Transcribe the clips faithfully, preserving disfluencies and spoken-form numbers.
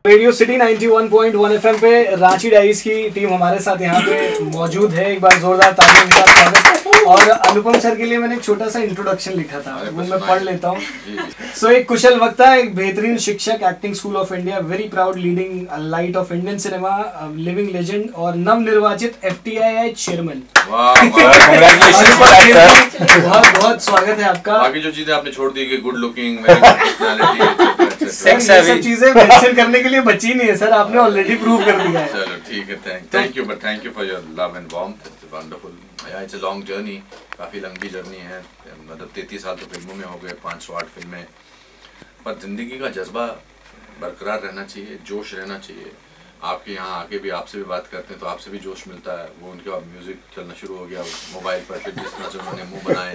Radio city ninety one point one FM पे Ranchi diaries की team हमारे साथ यहाँ पे मौजूद है। एक बार जोरदार तालियों के साथ स्वागत। और अनुपम सर के लिए मैंने एक छोटा सा इंट्रोडक्शन लिखा था, वो मैं पढ़ लेता हूँ। सो एक कुशल वक्ता, एक बेहतरीन शिक्षक, acting school of India, very proud leading light of Indian cinema, living legend और नवनिर्वाचित एफटीआई चेयरमैन। बहुत बहुत स्वागत है आपका। बाकी जो चीजें आपने छोड़ दी कि गुड लुकिंग, पर्सनालिटी, सेक्स, ये सब चीजें मेंशन करने के लिए बची नहीं है सर, आपने ऑलरेडी प्रूव कर दिया है। चलो ठीक है, thank thank you but thank you for your love and warmth, it's wonderful. It's a long journey, काफी लंबी जर्नी है, मतलब तैंतीस साल तो फिल्मों में हो गए, पाँच सौ आठ फिल्में, पर जिंदगी का जज्बा बरकरार रहना चाहिए, जोश रहना चाहिए। आपके यहाँ आके भी आपसे भी बात करते हैं तो आपसे भी जोश मिलता है। वो उनके बाद म्यूजिक चलना शुरू हो गया मोबाइल पर, फिर जिस तरह से उन्होंने मुंह बनाए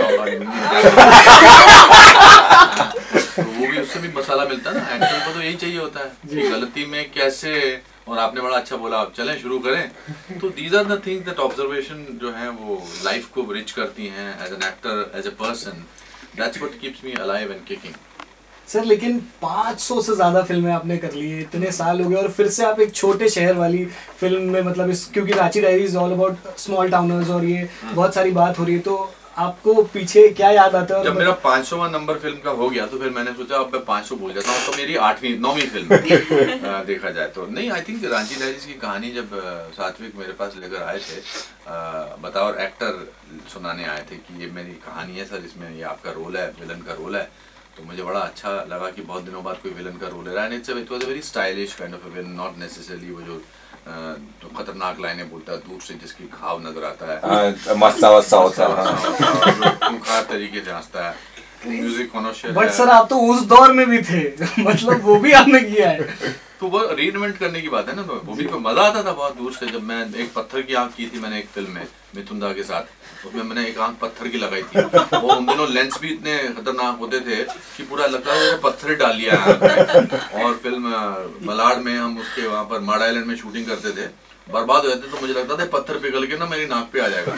तो वो भी उससे भी मसाला मिलता है ना। एक्टर को तो यही चाहिए होता है कि गलती में कैसे, और आपने बड़ा अच्छा बोला, आप चलें शुरू करें। तो these are the things that observation जो है वो लाइफ को रिच करती हैं as an actor, as a person. That's what keeps me alive and kicking. Sir लेकिन पाँच सौ से ज्यादा फिल्में आपने कर ली है, इतने साल हो गए, और फिर से आप एक छोटे शहर वाली फिल्म में, मतलब इस क्योंकि Ranchi diaries all about small towners और ये बहुत सारी बात हो रही है, तो आपको पीछे क्या याद आता है? जब मेरा पाँच सौवां नंबर फिल्म का हो गया तो फिर मैंने सोचा अब मैं पाँच सौ भूल जाता हूँ, तो मेरी आठवीं नौवीं फिल्म देखा जाए तो नहीं। आई थिंक रांची डायरीज की कहानी जब सात्विक मेरे पास लेकर आए थे, बतौर एक्टर सुनाने आए थे कि ये मेरी कहानी है सर, इसमें ये आपका रोल है, विलन का रोल है, तो मुझे बड़ा अच्छा लगा कि बहुत दिनों बाद कोई विलन का रोल ले रहा है। It's it was a very stylish kind of a villain, not necessarily वो जो तो खतरनाक लाइनें बोलता है दूर से जिसकी घाव नजर आता है, मस्सा वस्सा होता है, खूंखार तरीके से हंसता है, म्यूजिक कॉन्शियस। बट सर आप तो उस दौर में भी थे मतलब वो भी आपने किया है, तो वो रीइन्वेंट करने की बात है ना। तो वो भी मजा आता था बहुत दूर से। जब मैं एक पत्थर की आंख की थी मैंने एक फिल्म में मिथुन दा के साथ, उसमें मैंने एक आंख पत्थर की लगाई थी। वो उन दिनों लेंस भी इतने खतरनाक होते थे कि पूरा लगता था पत्थर डाल लिया है। और फिल्म मलाड में हम उसके वहाँ पर माड़ आइलैंड में शूटिंग करते थे, बर्बाद हो जाते तो मुझे लगता था पत्थर पिघल के ना मेरी नाक पे आ जाएगा।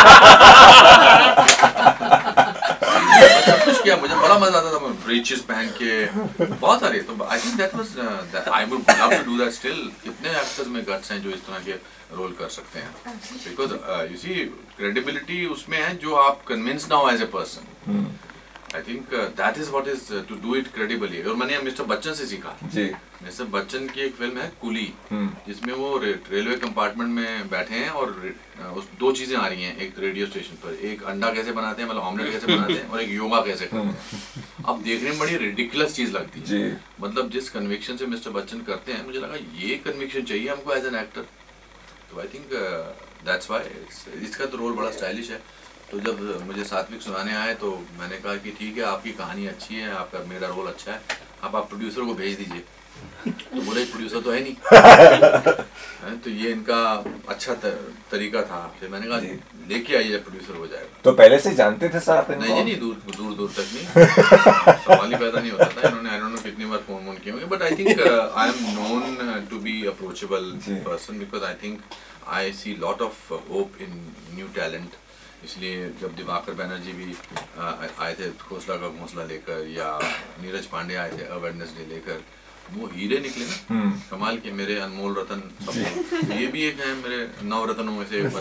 सब कुछ किया, मुझे बड़ा मजा आता था, ब्रीचेस पहन के बहुत सारे। तो I think that was I would love to do that still. कितने एक्टर्स में गट्स हैं जो इस तरह के रोल कर सकते हैं, बिकॉज यू सी क्रेडिबिलिटी उसमें है जो आप कन्विंस ना हो as a person. I think that is what is to do it credibly. और मैंने मिस्टर बच्चन से सीखा जी। मिस्टर बच्चन की एक फिल्म है कूली, जिसमें वो रे, रेलवे कंपार्टमेंट में बैठे हैं और उस दो चीजें आ रही हैं एक रेडियो स्टेशन पर, एक अंडा कैसे बनाते हैं, मतलब ऑमलेट कैसे बनाते हैं, और एक योगा कैसे करते हैं। अब देखने में बड़ी रिडिकुलस चीज लगती है, मतलब जिस कन्विक्शन से मिस्टर बच्चन करते हैं, मुझे लगा ये कन्विक्शन चाहिए हमको एज एन एक्टर। तो आई थिंक दैट्स व्हाई इसका तो रोल बड़ा स्टाइलिश है। तो जब मुझे सात्विक सुनाने आए तो मैंने कहा कि ठीक है, आपकी कहानी अच्छी है, आपका मेरा रोल अच्छा है, अब आप प्रोड्यूसर को भेज दीजिए। तो बोले प्रोड्यूसर तो है नहीं। तो ये इनका अच्छा तरीका था। फिर मैंने कहा लेके आइए, प्रोड्यूसर हो जाएगा। तो पहले से जानते थे सर आप? नहीं जी, नहीं, दूर दूर दूर तक नहीं, सवाल ही पैदा नहीं होता था। इन्होंने आई डोंट नो कितनी बार फोन फोन किए होंगे, but I think I am known to be approachable person, because I think I see lot of hope in new talent. इसलिए जब दिवाकर बैनर्जी भी आए थे घोंसला का घोंसला लेकर, या नीरज पांडे आए थे अवेयरनेस डे लेकर, वो हीरे निकले ना कमाल के, मेरे अनमोल रतन। तो ये भी एक है मेरे नौ रत्नों में से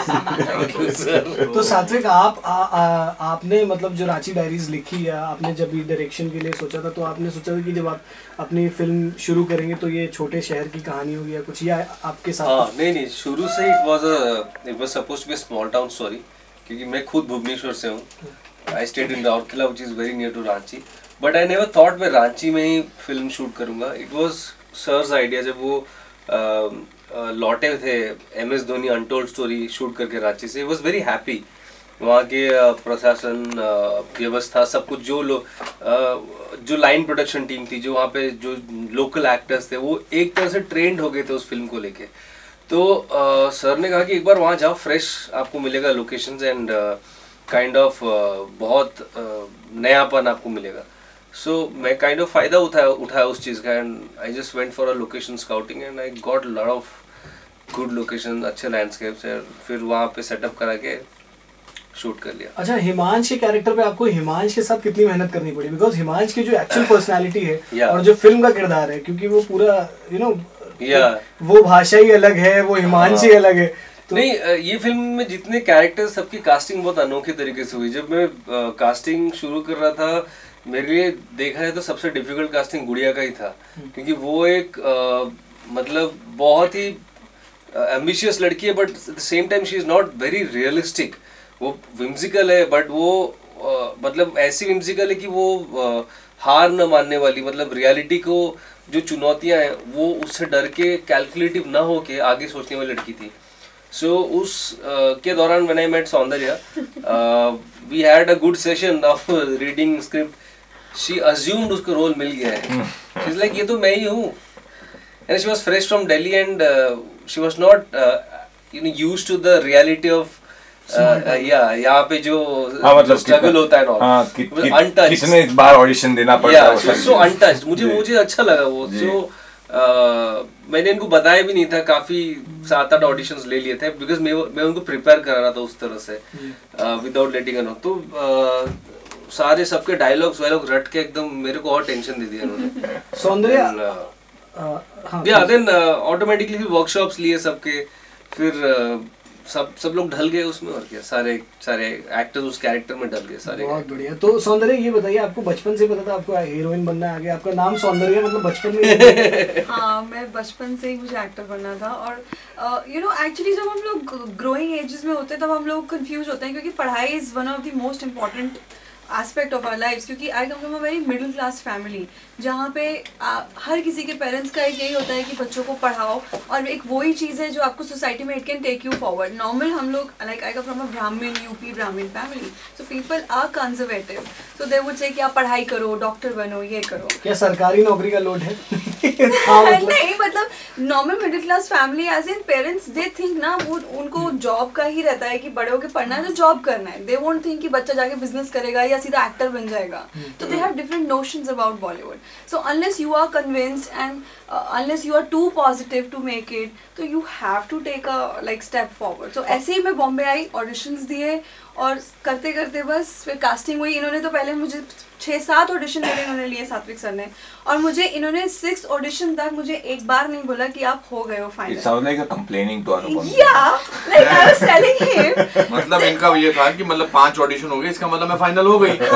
बने। तो सात्विक आप आ, आ, आपने मतलब जो रांची डायरीज लिखी है, आपने जब भी डायरेक्शन के लिए सोचा था, तो आपने सोचा था कि जब आप अपनी फिल्म शुरू करेंगे तो ये छोटे शहर की कहानी होगी या कुछ, या आपके साथ? हाँ, नहीं नहीं, शुरू से it was a it was supposed to be small town story, क्योंकि मैं खुद भुवनेश्वर से हूँ। I stayed in Rourkela which is very near to Ranchi, but I never thought मैं रांची में ही फिल्म शूट करूँगा। It was sir's idea. जब वो आ, आ, लौटे थे M S Dhoni untold story shoot करके रांची से, वाज वेरी हैप्पी। वहाँ के प्रशासन, व्यवस्था, सब कुछ, जो लो जो लाइन प्रोडक्शन टीम थी, जो वहाँ पे जो लोकल एक्टर्स थे, वो एक तरह से ट्रेंड हो गए थे उस फिल्म को लेके। तो uh, सर ने कहा कि एक बार वहाँ जाओ, फ्रेश आपको मिलेगा लोकेशंस एंड काइंड ऑफ बहुत uh, नयापन आपको मिलेगा। सो so, मैं काइंड ऑफ फ़ायदा उठाया उठाया उस चीज़ का, and I just went for a location scouting and I got lot of good location, अच्छे लैंडस्केप्स है। फिर वहाँ पे सेटअप करा के शूट कर लिया। अच्छा, हिमांश के कैरेक्टर पे आपको हिमांश के साथ कितनी मेहनत करनी पड़ी? बिकॉज हिमांश की जो एक्चुअल पर्सनालिटी है yeah. और जो फिल्म का किरदार है, क्योंकि वो पूरा यू नो yeah. वो भाषा ही अलग है, वो हिमांश ही अलग है। तो नहीं, ये फिल्म में जितने कैरेक्टर्स, सबकी कास्टिंग बहुत अनोखे तरीके से हुई। जब मैं कास्टिंग शुरू कर रहा था, मेरे लिए देखा है तो सबसे डिफिकल्ट कास्टिंग गुड़िया का ही था, क्योंकि वो एक आ, मतलब बहुत ही एम्बिशियस लड़की है, but at the same time she is not very realistic. वो विम्सिकल है, बट वो आ, मतलब ऐसी विम्सिकल है कि वो आ, हार न मानने वाली, मतलब रियलिटी को जो चुनौतियां हैं वो उससे डर के कैलकुलेटिव ना हो के आगे सोचने वाली लड़की थी। सो so, उस uh, के दौरान when I met Saundarya, we had a good session of reading script. She assumed उसको रोल मिल गया है, शी इज लाइक ये तो मैं ही हूँ। And she was fresh from Delhi and she was not you know used to the reality of या यहाँ पे जो मतलब स्ट्रगल होता है ना, अनटच्ड, कितने बार ऑडिशन देना पड़ता है, सो अनटच्ड। मुझे मुझे अच्छा लगा वो। सो Uh, मैंने इनको बताया भी नहीं था, काफी सात आठ ऑडिशंस ले लिए थे, बिकॉज मैं मैं उनको प्रिपेयर कर रहा था उस तरह से विदाउट लेटिंग नो। तो uh, सारे सबके डायलॉग्स वायलॉग रट के एकदम मेरे को और टेंशन दे दिया उन्होंने। सौंदर्या या देन ऑटोमेटिकली वर्कशॉप्स लिए सबके, फिर uh, सब सब लोग ढल गए उसमें, और क्या सारे सारे एक्टर्स उस कैरेक्टर में ढल गए सारे। बहुत बढ़िया। तो सौंदर्या ये बताइए, आपको बचपन से पता था आपको हीरोइन बनना है आगे? आपका नाम सौंदर्या मतलब बचपन में? हाँ, मैं बचपन से ही मुझे एक्टर बनना था। और यू नो एक्चुअली जब हम लोग ग्रोइंग एजेस में होते हैं तब हम लोग कंफ्यूज होते हैं, क्योंकि पढ़ाई is one of the most important aspect of our life. क्योंकि I come from a very middle class family, जहाँ पे आ, हर किसी के पेरेंट्स का एक यही होता है कि बच्चों को पढ़ाओ, और एक वही चीज़ है जो आपको सोसाइटी में it can take you forward. Normal हम लोग like I come from a Brahmin UP Brahmin family, so people are conservative, so they would say कि आप पढ़ाई करो, डॉक्टर बनो, ये करो। क्या सरकारी नौकरी का लोड है? नहीं, मतलब normal middle class family as in parents they think ना, वो उनको जॉब का ही रहता है कि बड़े होके पढ़ना है तो जॉब करना है। दे वोंट थिंक कि बच्चा जाके बिजनेस करेगा या सीधा एक्टर बन जाएगा। तो they have different notions about Bollywood. So unless you are convinced and uh, unless you are too positive to make it, so you have to take a like step forward. So ऐसे ही मैं बॉम्बे आई, auditions दिए, और करते करते बस फिर casting हुई। इन्होंने तो पहले मुझे छः सात ऑडिशन मेरे इन्होंने लिए, सात्विक सर ने, और मुझे इन्होंने सिक्स ऑडिशन तक मुझे एक बार नहीं बोला कि आप हो गए हो final. It sounds like a complaining to Anupam. Yeah, like I was telling him. मतलब इनका ये था कि मतलब पांच ऑडिशन हो गए, इसका मतलब मैं फाइनल हो गई।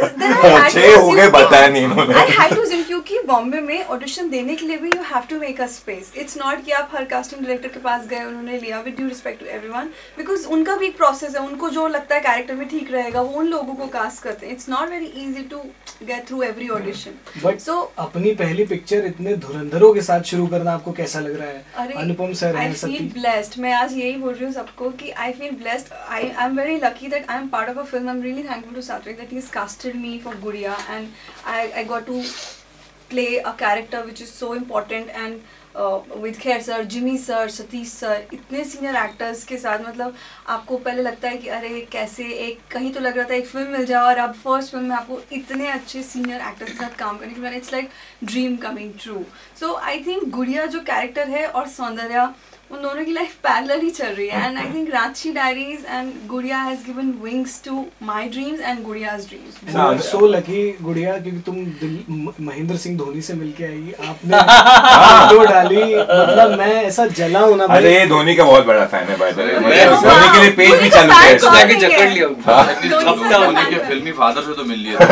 छह हो गए, बताया नहीं इन्होंने। I had to assume, क्योंकि बॉम्बे में ऑडिशन देने के लिए भी you have to make a space. It's not कि आप हर कास्टिंग डायरेक्टर के पास गए, उन्होंने लिया, with due respect to everyone, because उनका भी एक प्रोसेस है। उनको जो लगता है कैरेक्टर में ठीक रहेगा वो उन लोगों को कास्ट करते हैं। It's not very easy to get through every audition. But so अपनी पहली पिक्चर इतने धुरंधरों के साथ शुरू करना आपको कैसा लग रहा है? अनुपम सर हैं, I feel blessed. मैं आज यही बोल रही हूँ सबको कि I feel blessed. I I'm very lucky that I'm part of a film. I'm really thankful to Sattwik that he's casted me for Gudiya, and I I got to play a character which is so important, and uh, with Kher sir, Jimmy sir, Satish sir, इतने senior actors के साथ, मतलब आपको पहले लगता है कि अरे कैसे, एक कहीं तो लग रहा था एक फिल्म मिल जाए, और अब फर्स्ट फिल्म में आपको इतने अच्छे सीनियर एक्टर्स के साथ काम करने के बाद it's like dream coming true. So I think Gudiya जो कैरेक्टर है और सौंदर्या, उन दोनों की लाइफ पैरेलल ही चल रही है, and I think Ranchi diaries and Gudiya has given wings to my dreams and Gudiya's dreams. I am so lucky Gudiya, क्योंकि तुम दिल महेंद्र सिंह धोनी से मिलके आई, आपने दो डाली, मतलब मैं ऐसा जला हूं ना। अरे धोनी का बहुत बड़ा फैन है भाई, धोनी के लिए पेज भी चालू किया है, जाके जकड़ लिया। धोनी के फिल्मी फादर से तो मिल लिया।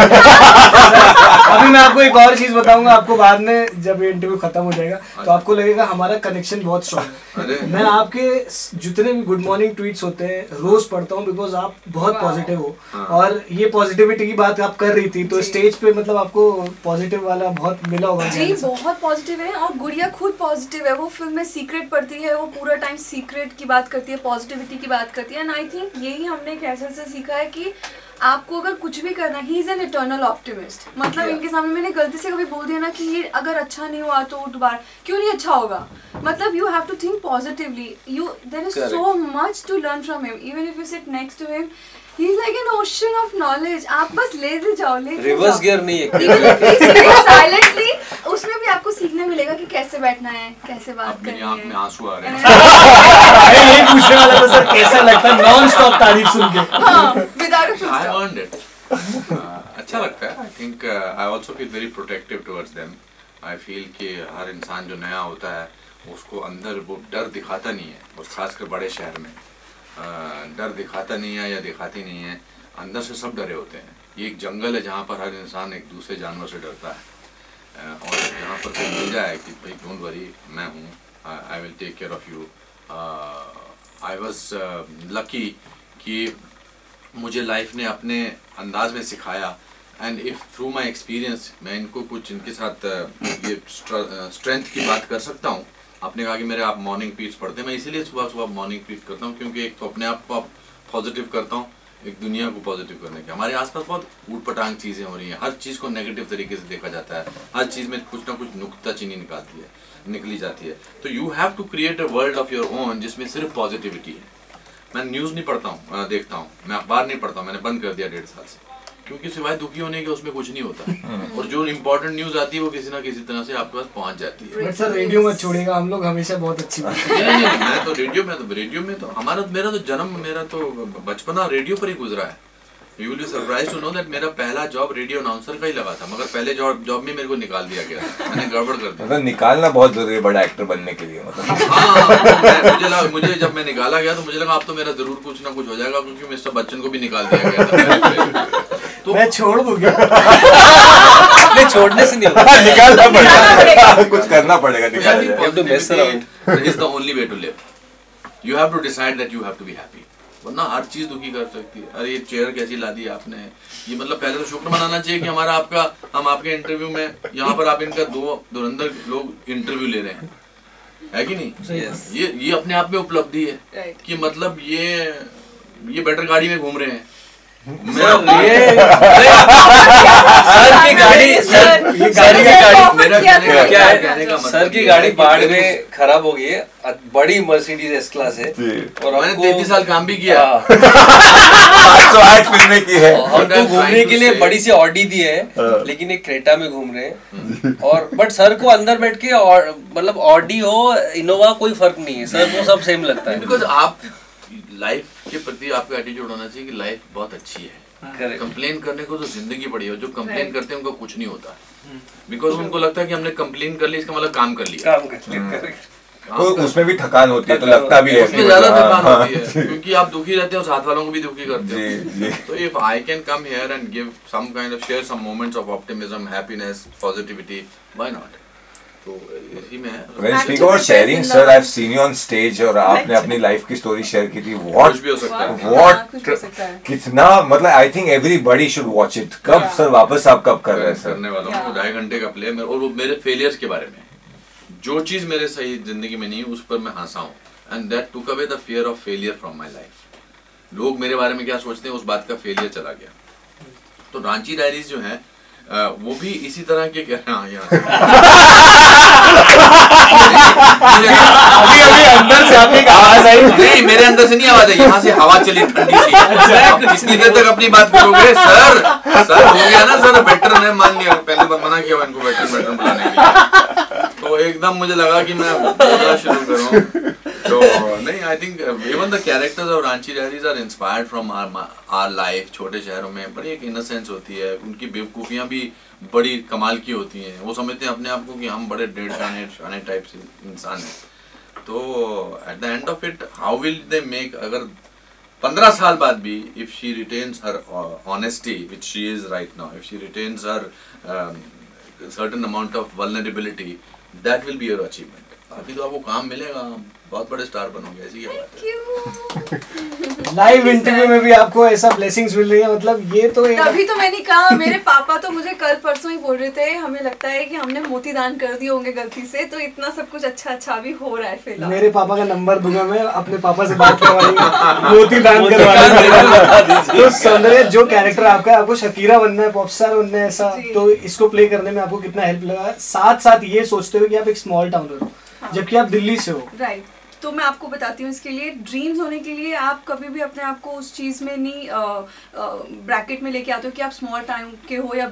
अभी मैं आपको एक और चीज बताऊंगा, आपको बाद में जब ये इंटरव्यू खत्म हो जाएगा तो आपको लगेगा हमारा कनेक्शन बहुत स्ट्रॉन्ग है। मैं आपके जितने भी गुड मॉर्निंग ट्वीट्स होते हैं रोज पढ़ता हूँ, बिकॉज आप बहुत पॉजिटिव हो, और ये पॉजिटिविटी की बात आप कर रही थी, तो स्टेज पे मतलब आपको पॉजिटिव वाला बहुत मिला होगा। जी बहुत पॉजिटिव है, और गुड़िया खुद पॉजिटिव है। वो फिल्म में सीक्रेट पढ़ती है, वो पूरा टाइम सीक्रेट की बात करती है, पॉजिटिविटी की बात करती है, एंड आई थिंक यही हमने कैसे से सीखा है कि आपको अगर कुछ भी करना, he is an eternal optimist. मतलब yeah. इनके सामने मैंने गलती से कभी बोल दिया ना कि ये अगर अच्छा नहीं हुआ तो दोबारा क्यों नहीं अच्छा होगा, मतलब you have to think positively, you there is so much to learn from him, even if you sit next to him, he is like an ocean of knowledge. आप बस लेते जाओ, लेते रिवर्स गियर नहीं है, साइलेंटली उसमें भी आपको सीखने मिलेगा कि कैसे कैसे बैठना है, कैसे बात अब मेरी करनी आंख है। में आंसू आ रहे हैं। अरे यही पूछने वाला था सर, कैसा लगता है नॉन स्टॉप तारीफ सुन के? हाँ, without a full I stop. earned it. Uh, अच्छा लगता है. I think uh, I also feel very protective towards them. I feel कि हर इंसान जो नया होता है उसको अंदर वो डर दिखाता नहीं है, और खासकर बड़े शहर में uh, डर दिखाता नहीं है या दिखाती नहीं है. अंदर से सब डरे होते हैं. ये एक जंगल है जहाँ पर हर इंसान एक दूसरे जानवर से डरता है. uh, और यहाँ पर कोई मिल जाए कि भाई डोंट वरी, मैं हूँ, I will take care of you. I was lucky कि मुझे लाइफ ने अपने अंदाज में सिखाया, and if through my experience मैं इनको कुछ इनके साथ ये स्ट्रेंथ की बात कर सकता हूँ. आपने कहा कि मेरे आप मॉर्निंग पीस पढ़ते हैं, मैं इसीलिए सुबह सुबह मॉर्निंग पीस करता हूँ क्योंकि एक तो अपने आप को पॉजिटिव करता हूँ, एक दुनिया को पॉजिटिव करने के. हमारे आसपास बहुत ऊट पटांग चीज़ें हो रही हैं, हर चीज़ को नेगेटिव तरीके से देखा जाता है, हर चीज़ में कुछ ना कुछ नुक्ताचीनी निकालती है निकली जाती है. तो you have to create a world of your own जिसमें सिर्फ पॉजिटिविटी है. मैं न्यूज़ नहीं पढ़ता हूँ, देखता हूँ, मैं अखबार नहीं पढ़ता हूँ, मैंने बंद कर दिया डेढ़ साल से, क्योंकि सिवाय दुखी होने के उसमें कुछ नहीं होता. और जो इम्पोर्टेंट न्यूज़ आती है वो किसी ना किसी तरह से आपके पास पहुँच जाती है. बट सर रेडियो मत छोड़ेगा, हम लोग हमेशा बहुत अच्छी बात नहीं, नहीं, नहीं, मैं तो रेडियो में तो रेडियो में तो हमारा मेरा तो जन्म मेरा तो बचपना रेडियो पर ही गुजरा है. You will be surprised to know that मेरा पहला जॉब रेडियो अनाउंसर का ही लगा था, मगर पहले जॉब जॉब में मेरे को निकाल दिया गया था, मैंने गड़बड़ कर दी. मतलब निकालना बहुत जरूरी है बड़ा एक्टर बनने के लिए. मतलब हाँ, मुझे लगा, मुझे जब मैं निकाला गया तो मुझे लगा अब तो मेरा जरूर कुछ ना कुछ हो जाएगा, क्योंकि मिस्टर बच्चन को भी निकाल दिया गया था. तो मैं छोड़ दूंगा. नहीं, छोड़ने से नहीं होगा, निकालना पड़ेगा, कुछ करना पड़ेगा. निकालना is the only way to live. You have to decide that you have to be happy, वरना हर चीज दुखी कर सकती है. अरे ये चेयर कैसी ला दी आपने, ये मतलब पहले तो शुक्र मनाना चाहिए कि हमारा आपका हम आपके इंटरव्यू में यहाँ पर आप इनका दो धुरंधर लोग इंटरव्यू ले रहे हैं, है कि नहीं? Yes. ये ये अपने आप में उपलब्धि है. Right. कि मतलब ये ये बेटर गाड़ी में घूम रहे हैं. सर ये सर की गाड़ी सर ये सर की गाड़ी मेरा कहने का क्या है, कहने का मतलब सर की ये गाड़ी है कि बाढ़ मेरे- में खराब हो गई है. बड़ी मर्सिडीज एस क्लास है जी. और मैंने हमको तैंतीस साल काम भी किया. हाँ, पाँच सौ आठ फिल्में की है. हमको घूमने के लिए say- बड़ी सी ऑडी दी है, हाँ. लेकिन एक क्रेटा में घूम रहे हैं. और बट सर को अंदर बैठ के और मतलब ऑडी हो इनोवा कोई फर्क नहीं है, सर को सब सेम लगता है. बिकॉज आप लाइफ के प्रति आपका एटीट्यूड होना चाहिए कि लाइफ बहुत अच्छी है. Correct. कंप्लेन करने को तो जिंदगी पड़ी है, जो कंप्लेन करते हैं उनको कुछ नहीं होता, बिकॉज उनको लगता है कि हमने कंप्लेन कर ली इसका मतलब काम कर लिया. काम कर लिया. Correct. काम तो कर- उसमें भी थकान होती है, तो लगता भी है उसमें कि ज्यादा मतलब, थकान हाँ, होती है क्योंकि आप दुखी रहते हो, साथ वालों को भी दुखी करते जी, हो. जी. तो if I can come here and give some kind of share some moments of optimism, happiness, positivity, why not. तो इसी में है. When you speak about sharing, sir, I've seen you on stage और आपने अपनी लाइफ की story share की थी. What कुछ भी हो सकता है. what कुछ भी हो सकता है. कितना मतलब I think everybody should watch it. कब Yeah. सर वापस आप कब कर रहे हैं सर? करने वाला हूँ Yeah. ढाई घंटे का प्ले. और वो मेरे फेलियर्स के बारे में, जो चीज मेरे सही जिंदगी में नहीं उस पर मैं हंसा हूँ, and that took away the fear of failure from my life. लोग मेरे बारे में क्या सोचते हैं उस बात का फेलियर चला गया. तो रांची डायरीज जो है अ, वो भी इसी तरह के कह रहे हैं यहाँ अभी अभी अंदर से आपकी एक आवाज आई. नहीं, मेरे अंदर से नहीं आवाज आई, यहाँ से हवा चली ठंडी सी. कितनी देर तक अपनी बात करोगे सर? सर हो गया ना सर, वेटरन है, मान लिया, पहले बार मना किया इनको वेटरन वेटरन बुलाने के लिए. तो एकदम मुझे लगा कि मैं बोलना शुरू करूँ. तो नहीं, I think even the characters of Ranchi diaries are inspired from our life. छोटे शहरों में बड़ी एक इनोसेंस होती है, उनकी बेवकूफ़ियाँ भी बड़ी कमाल की होती हैं. वो समझते हैं अपने आप को कि हम बड़े डेढ़ शाने शाने टाइप से इंसान हैं. तो at the end of it how will they make, अगर पंद्रह साल बाद भी if she retains her honesty which she is right now, if she retains her certain amount of vulnerability, that will be your achievement. अभी तो आपको काम मिलेगा, बहुत बड़े स्टार बनोगे, ऐसी क्या बात है. लाइव इंटरव्यू में भी आपको ऐसा ब्लेसिंग्स मिल रही है, मतलब ये तो एक तभी तो मैंने कहा, मेरे पापा तो मुझे कल परसों ही बोल रहे थे हमें लगता है कि हमने मोती दान कर दिए होंगे गलती से, तो इतना सब कुछ अच्छा अच्छा भी हो रहा है फिलहाल. मेरे पापा का नंबर दूंगा मैं, अपने पापा से बात करवाएंगे, मोती दान करवाएंगे. तो सौंदर्य जो कैरेक्टर आपका है, आपको शकीरा बनना है, पॉप स्टार बनना है, ऐसा, तो इसको प्ले करने में आपको कितना हेल्प लगा, साथ साथ ये सोचते हुए कि आप एक स्मॉल टाउनर हो जबकि आप दिल्ली से हो. राइट. तो मैं आपको बताती हूँ, इसके लिए ड्रीम्स होने के लिए आप कभी भी अपने आप को उस चीज़ में नहीं ब्रैकेट में लेके आते हो कि आप स्मॉल टाउन के हो या बिग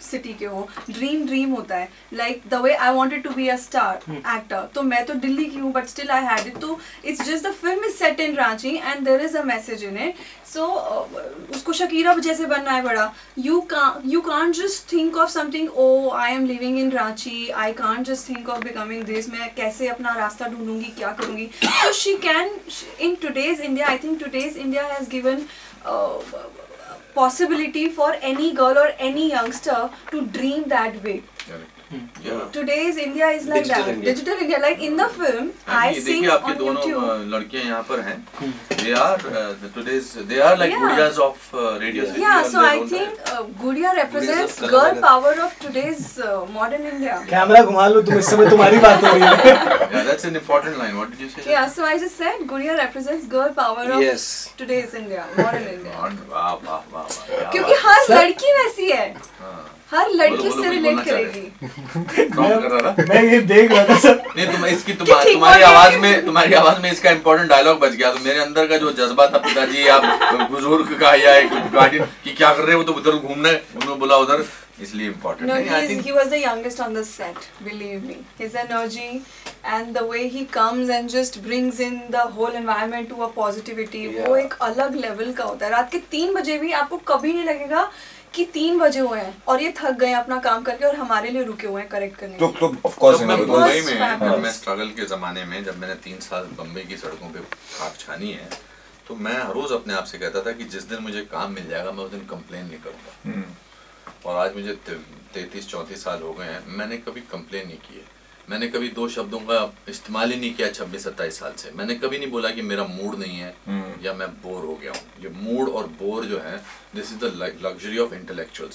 सिटी के हो, ड्रीम ड्रीम होता है, like the way I wanted to be a star actor, तो मैं तो दिल्ली की हूँ but still I had it, तो it's just the film is set in Ranchi and there is a message in it, so उसको Shakira जैसे बनना है बड़ा, you can't you can't just think of something, oh I am living in Ranchi, I can't just think of becoming this, मैं कैसे अपना रास्ता ढूंढूंगी, क्या करूंगी, so she can, in today's India, I think today's India has given uh, possibility for any girl or any youngster to dream that way. Yeah. Today's India is like Digital that. India. Digital India, like in the film, I देखिए sing आपके on दोनों YouTube. अ, लड़कियां यहाँ पर हैं, they are uh, the today's they are like Yeah. guriyas of uh, radio city Yeah, on so their I own think time. uh, Gudiya represents color girl वगैरह। power of today's uh, modern India. Camera घुमा लो तुम, इस समय तुम्हारी बात हो रही है. Yeah, that's an important line. What did you say? Yeah, so I just said Gudiya represents girl power of Yes. today's India, modern India. God, वाह वाह वाह वाह, क्या क्योंकि बात हर Sir- लड़की वैसी है, हाँ। हर लड़की बोलो, उससे बोलो, रिलेट बोलना चाह रहे करेगी. Prompt कर रहा था? मैं ये देख रहा था सर. नहीं तुम इसकी तुम, कि ठीक तुम्हारी बोल रहे आवाज हैं। में तुम्हारी आवाज में इसका इम्पोर्टेंट डायलॉग बच गया, तो मेरे अंदर का जो जज्बा था पिताजी आप बुजुर्ग का या एक गार्डियन कि क्या कर रहे हो, तो उधर घूमने उन्होंने बोला उधर, इसलिए इम्पोर्टेंट No, नहीं. I he's, think he was the youngest on the set, believe me. His energy and the way he comes and just brings in the whole environment to a positivity, वो Yeah. एक अलग level का होता है. रात के तीन बजे भी आपको कभी नहीं लगेगा कि तीन बजे हुए हैं और ये थक गए हैं अपना काम करके और हमारे लिए रुके हुए हैं करेक्ट करने तो के तो ऑफ कोर्स जब यू मैं नो मुंबई में fabulous. जब मैं स्ट्रगल के ज़माने में जब मैंने तीन साल बम्बई की सड़कों पे खाक छानी है, तो मैं हर रोज़ अपने आप से कहता था कि जिस दिन मुझे काम मिल जाएगा मैं उस दिन कंप्लेन नहीं करूँगा. और आज मुझे तैंतीस चौंतीस साल हो गए हैं, मैंने कभी कंप्लेन नहीं की है. मैंने कभी दो शब्दों का इस्तेमाल ही नहीं किया छब्बीस सत्ताईस साल से. मैंने कभी नहीं बोला कि मेरा मूड नहीं है या मैं बोर हो गया हूँ. ये मूड और बोर जो है, this is the luxury of intellectuals.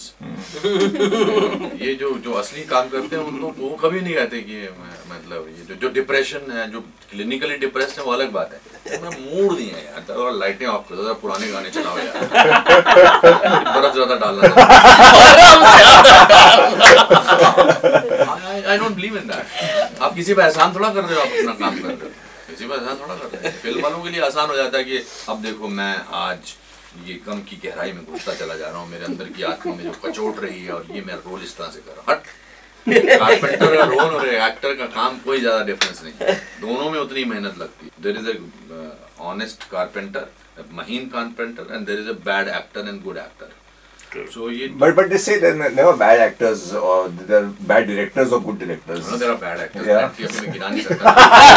ये जो जो असली काम करते हैं उनको वो कभी नहीं कहते कि मतलब ये जो जो डिप्रेशन है, जो क्लिनिकली डिप्रेस्ड है, वो अलग बात है. मेरा मूड नहीं है यार, तो लाइटें ऑफ कर दो, पुराने गाने चलाओ यार, बर्फ ज्यादा डालना. I don't believe in that. आप किसी पे एहसान थोड़ा कर रहे हो, आप अपना काम कर रहे हो, किसी पे एहसान थोड़ा कर रहे हो. फिल्म वालों के लिए आसान हो जाता है कि अब देखो मैं आज ये गम की गहराई में घुसता चला जा रहा हूँ, मेरे अंदर की आत्मा में जो कचोट रही है और ये मेरा रोल इस तरह से कर रहा हूँ. हट, कारपेंटर का रोल और एक्टर का काम कोई ज्यादा डिफरेंस नहीं है, दोनों में उतनी मेहनत लगती है. There is a honest carpenter, महीन carpenter, and there is a bad actor and good actor. So ये But but they say there are never bad actors or there are bad directors or good directors. No, there are bad actors. Yeah. Plenty of, मैं गिना नहीं सकता.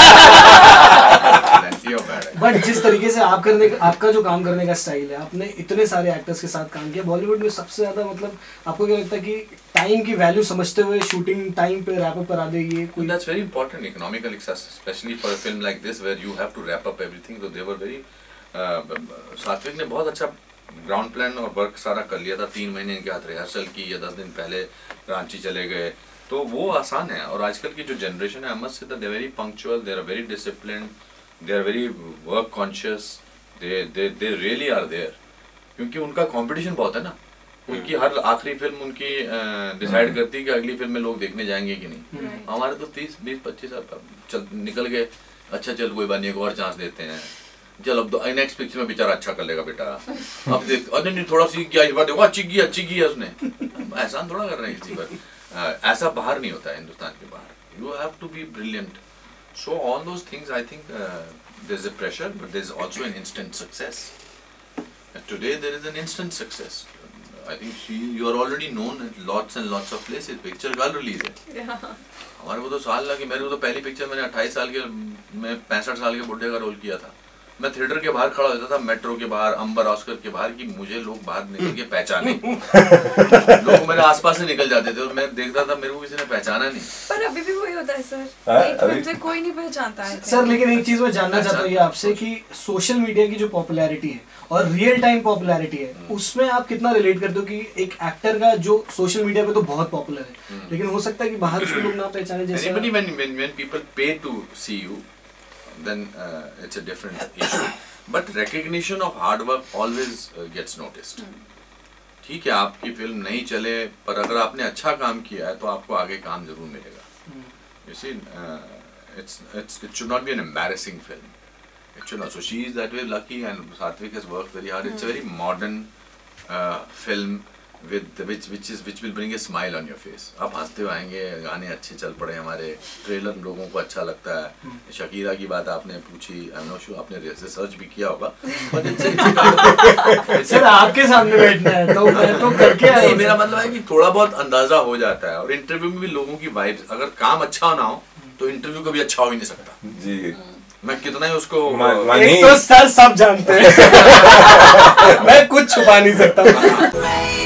Plenty of bad actors. But जिस तरीके से आप करने आपका जो काम करने का स्टाइल है, आपने इतने सारे एक्टर्स के साथ काम किया बॉलीवुड में, सबसे ज्यादा मतलब आपको क्या लगता है कि टाइम की वैल्यू समझते हुए शूटिंग टाइम पे रैप अप करा दे, ये कोई That's very important economical success, especially for a film like this where you have to wrap up everything. So they were very uh, सात्विक ने बहुत अच्छा ग्राउंड प्लान और वर्क सारा कर लिया था. तीन महीने इनके हाथ रिहर्सल की या दस दिन पहले रांची चले गए, तो वो आसान है. और आजकल की जो जनरेशन है, I must say that they are very punctual, they are very disciplined, they are very work conscious, they they they really are there. क्योंकि उनका कंपटीशन बहुत है ना. उनकी हर आखिरी फिल्म उनकी डिसाइड करती है कि अगली फिल्म में लोग देखने जाएंगे कि नहीं. हमारे तो तीस बीस पच्चीस चल निकल गए, अच्छा चल कोई बात नहीं, एक और चांस देते हैं, चल अब नेक्स्ट पिक्चर में बेचारा अच्छा कर लेगा बेटा, अब देख अरे नहीं थोड़ा सीख गया, इस बार देखो अच्छी की अच्छी की है उसने. एहसान थोड़ा कर रहे हैं किसी पर. ऐसा बाहर नहीं होता है हिंदुस्तान के बाहर. You have to be brilliant. So all those things I think there is a pressure but there is also an instant success. Today there is an instant success. I think she, you are already known at lots and lots of places. Picture कल release है. हमारे को तो साल लगे. मेरे को तो पहली पिक्चर मैंने अट्ठाईस साल के मैं पैंसठ साल के बुढ़े का रोल किया था. मैं थिएटर के बाहर खड़ा होता था, मेट्रो के बाहर, अंबर ऑस्कर के बाहर, कि मुझे लोग बाहर निकल के पहचाने. लोग मेरे आसपास से निकल जाते थे और मैं देखता था मेरे को किसी ने पहचाना नहीं. पर अभी भी वही होता है सर, हाँ, एक अभी- फिल्म से कोई नहीं पहचानता है सर. लेकिन एक चीज मैं जानना चाहता हूँ ये आपसे कि सोशल मीडिया की जो पॉपुलैरिटी है और रियल टाइम पॉपुलैरिटी है, उसमें आप कितना रिलेट करते हो कि एक एक्टर का जो सोशल मीडिया पे तो बहुत पॉपुलर है, लेकिन हो सकता है कि बाहर उसको लोग ना पहचाने. जैसे Anybody when when when people pay to see you, then uh, it's a different issue. But recognition of hard work always uh, gets noticed. ठीक है, आपकी फिल्म नहीं चले पर अगर आपने अच्छा काम किया है तो आपको आगे काम जरूर मिलेगा. You see, uh, it's it's it should not be an embarrassing film. It should not. So she is that way lucky, and Sattwik has worked very hard. It's a very modern uh, film. with which which is which will bring a smile on your face. आप हंसते हुए आएंगे, गाने अच्छे चल पड़े, हमारे trailer लोगों को अच्छा लगता है. शकीरा की बात आपने पूछी, आई एम नॉट श्योर आपने रिसर्च भी किया होगा, but it's it's सर आपके सामने बैठना है तो मैं तो करके आया हूं. मेरा मतलब है कि थोड़ा बहुत अंदाजा हो जाता है, और इंटरव्यू में भी लोगों की वाइब्स, अगर काम अच्छा ना हो तो इंटरव्यू कभी अच्छा हो ही नहीं सकता. जी मैं कितना ही उसको एक तो सर सब जानते हैं मैं कुछ छुपा नहीं सकता.